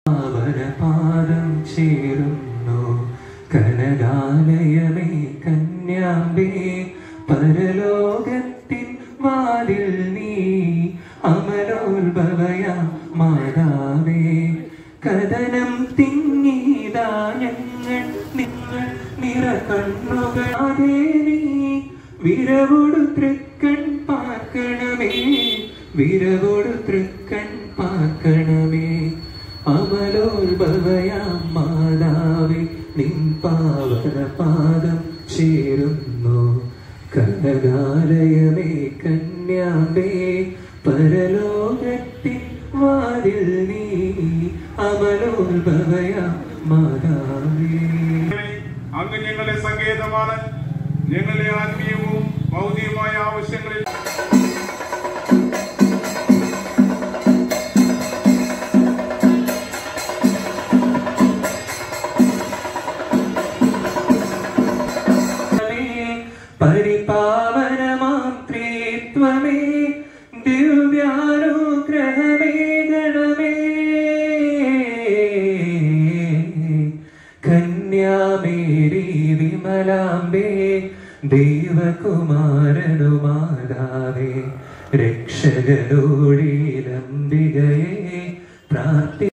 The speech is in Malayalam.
പാദം ചേരുന്നു കനകാലയമേ കന്യാമ്പേ പരലോകത്തിൻ വാതിൽ നീ അമരോത്ഭവയാം മാതാവേ കഥനം തിങ്ങിതാ ഞങ്ങൾ നിങ്ങൾ നിറകണ്ണുകളാതെ നീ വിരവോടു തൃക്കൺ പാർക്കണമേ വിരവോടു തൃക്കൺ പാർക്കണമേ അമലോത്ഭവയാം മാതാവേ നിൻ പാവന പാദം ചേരുന്നു കനകാലയമേ കന്യാമ്പേ പരലോകത്തിൻ വാതിൽ നീ അമലോത്ഭവയാം മാതാവേ. അങ്ങ് ഞങ്ങളുടെ സങ്കേതമാണ്. ഞങ്ങളുടെ ആത്മീയവും ഭൗതികമായ ആവശ്യങ്ങളിൽ പരിപാവനമാം ത്രിത്വമേ ദിവ്യാനുഗ്രഹമേ ഗണമേ കന്യാമേരി വിമലാംബേ ദേവകുമാരനു മാതാവേ രക്ഷകരോടിലംബികയെ പ്രാർത്ഥി